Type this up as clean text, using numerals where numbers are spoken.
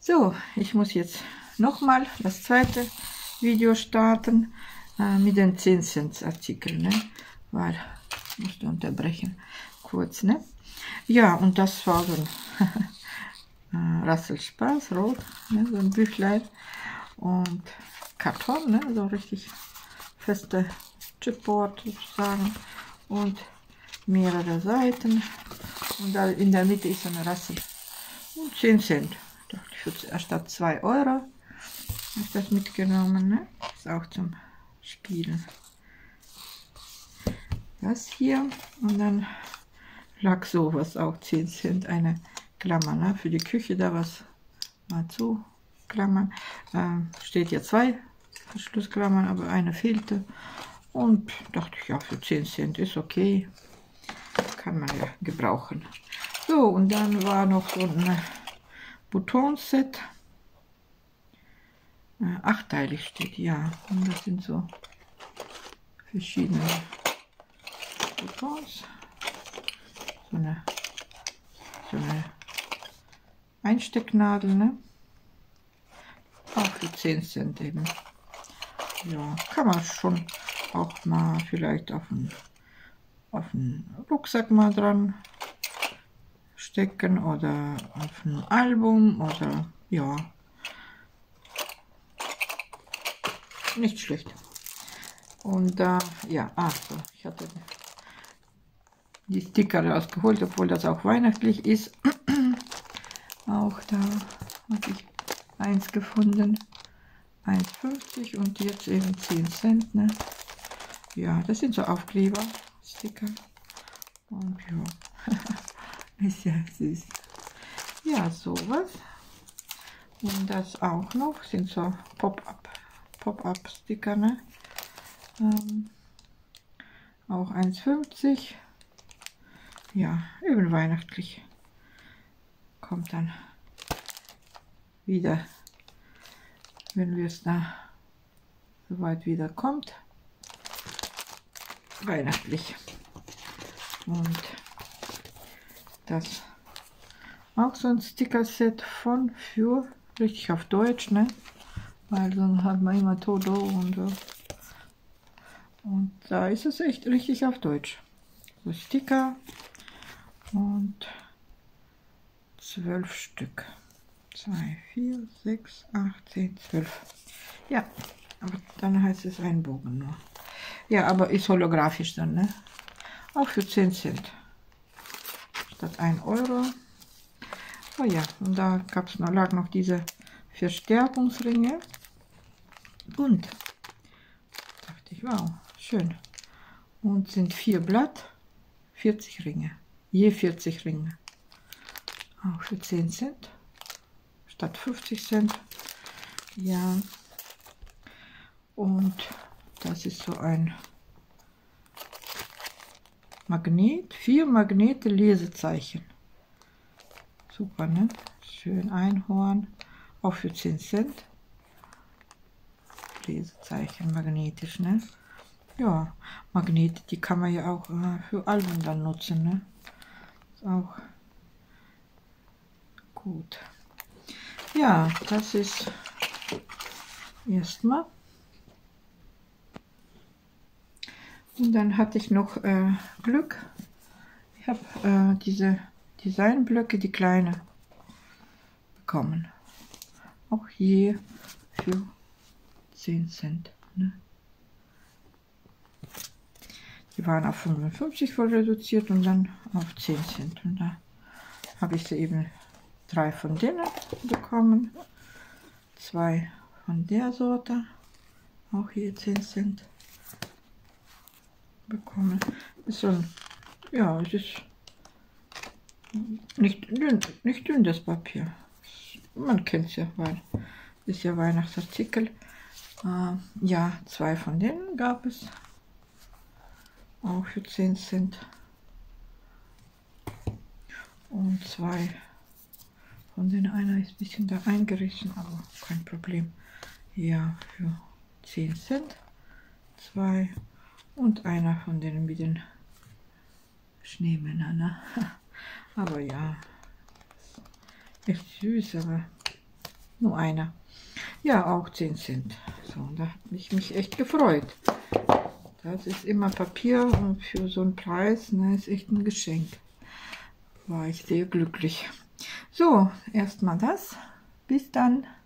So, ich muss jetzt nochmal das zweite Video starten mit den 10 Cent Artikeln, ne? Weil ich musste unterbrechen kurz, ne? Ja, und das war so ein Rasselspaß, rot, ne? So ein Büchlein und Karton, ne? So richtig feste Chipboard sozusagen und mehrere Seiten und da in der Mitte ist so eine Rassel und 10 Cent. Statt 2 Euro habe ich das mitgenommen, ne? Ist auch zum Spielen. Das hier und dann lag sowas auch 10 Cent, eine Klammer, ne? Für die Küche da was mal zu Klammern. Steht hier 2 Verschlussklammern, aber eine fehlte und dachte ich, ja, für 10 Cent ist okay, kann man ja gebrauchen. So, und dann war noch so ein Boutonset. 8-teilig steht, ja. Und das sind so verschiedene Boutons. So eine Einstecknadel, ne? Auch für 10 Cent eben. Ja, kann man schon auch mal vielleicht auf einen Rucksack mal dran stecken oder auf ein Album oder ja. Nicht schlecht. Und ja, so, ich hatte die Sticker rausgeholt, obwohl das auch weihnachtlich ist. Auch da habe ich eins gefunden. 1,50 und jetzt eben 10 Cent. Ne? Ja, das sind so Aufkleber-Sticker. Und ja, ist ja süß. Ja, sowas. Und das auch noch sind so Pop-up-Sticker, ne? Auch 1,50. Ja, eben weihnachtlich. Kommt dann wieder, wenn wir es da soweit wieder kommt. Weihnachtlich. Und das auch so ein Sticker-Set für richtig auf Deutsch, ne? Weil sonst hat man immer Todo und so. Und da ist es echt richtig auf Deutsch. So Sticker und 12 Stück. 2, 4, 6, 8, 10, 12. Ja, aber dann heißt es ein Bogen nur. Ja, aber ist holographisch dann, ne? Auch für 10 Cent. Statt 1 Euro. Oh ja, und da lag noch diese Verstärkungsringe. Und dachte ich, wow, schön. Und sind 4 Blatt, 40 Ringe. Je 40 Ringe. Auch für 10 Cent. Statt 50 Cent. Ja. Und das ist so ein Magnet. 4 Magnete Lesezeichen. Super, ne? Schön Einhorn. Auch für 10 Cent. Lesezeichen magnetisch, ne? Ja, Magnete, die kann man ja auch für Alben dann nutzen, ne? Ist auch gut. Ja, das ist erstmal. Und dann hatte ich noch Glück. Ich habe diese Designblöcke, die kleine, bekommen. Auch je für 10 Cent. Ne? Die waren auf 55 voll reduziert und dann auf 10 Cent. Und da habe ich sie eben 3 von denen bekommen. 2 von der Sorte. Auch hier 10 Cent bekommen. Ist so ein, ja, es ist nicht dünn das Papier. Man kennt es ja, weil ist ja Weihnachtsartikel. Ja, 2 von denen gab es. Auch für 10 Cent. Und 2 von denen, einer ist ein bisschen da eingerissen, aber kein Problem. Ja, für 10 Cent. 2 und einer von denen mit den Schneemännern. Ne? Aber ja, echt süß, aber Nur einer. Ja, auch 10 Cent. So, da hat mich echt gefreut. Das ist immer Papier und für so einen Preis, ne, ist echt ein Geschenk. War ich sehr glücklich. So, erstmal das. Bis dann.